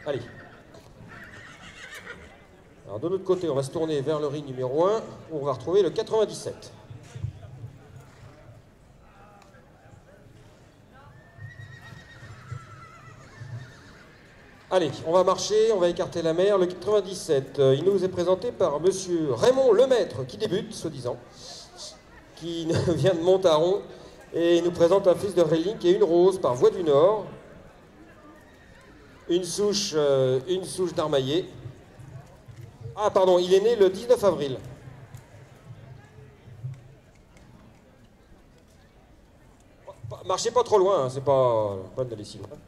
Allez. Alors de l'autre côté, on va se tourner vers le ring numéro 1, où on va retrouver le 97. Allez, on va marcher, on va écarter la mer. Le 97, il nous est présenté par monsieur Raymond Lemaître, qui débute, soi-disant, qui vient de Montaron, et il nous présente un fils de Relink et une rose par Voie du Nord. Une souche d'Armaillé. Ah, pardon, il est né le 19 avril. Marchez pas trop loin, hein, c'est pas d'aller si loin.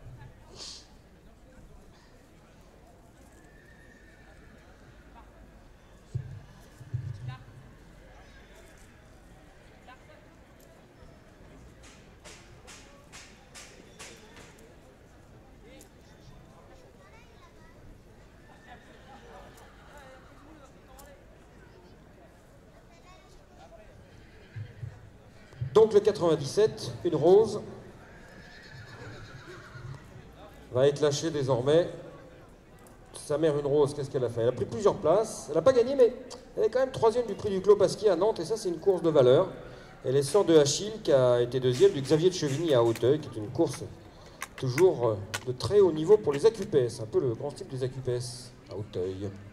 Donc le 97, une rose, va être lâchée désormais. Sa mère, une rose, qu'est-ce qu'elle a fait? Elle a pris plusieurs places. Elle n'a pas gagné, mais elle est quand même troisième du prix du Clos Pasquier à Nantes. Et ça, c'est une course de valeur. Elle est sœur de Achille, qui a été deuxième, du Xavier de Chevigny à Hauteuil, qui est une course toujours de très haut niveau pour les AQPS. Un peu le grand style des AQPS à Hauteuil.